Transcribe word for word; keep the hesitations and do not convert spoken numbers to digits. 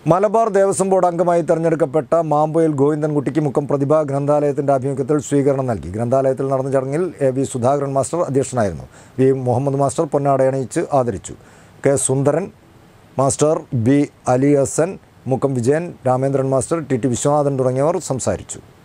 Malabar Devaswom board അംഗമായി തെരഞ്ഞെടുക്കപ്പെട്ട മാമ്പൊയിൽ ഗോവിന്ദൻകുട്ടിക്ക് മുക്കം പ്രതിഭാ ഗ്രന്ഥാലയത്തിൻ്റെ ആഭിമുഖ്യത്തിൽ സ്വീകരണം നൽകി. ഗ്രന്ഥാലയത്തിൽ നടന്ന ചടങ്ങിൽ എ വി സുധാകരൻ മാസ്റ്റർ അധ്യക്ഷനായിരുന്നു. വി മുഹമ്മദ് മാസ്റ്റർ പൊന്നാടയണിയിച്ച് ആദരിച്ചു. K Sundaran master, B Ali Hasan, Mukkam Vijayan, Ramendran master, T T Viswanathan തുടങ്ങിയവർ സംസാരിച്ചു.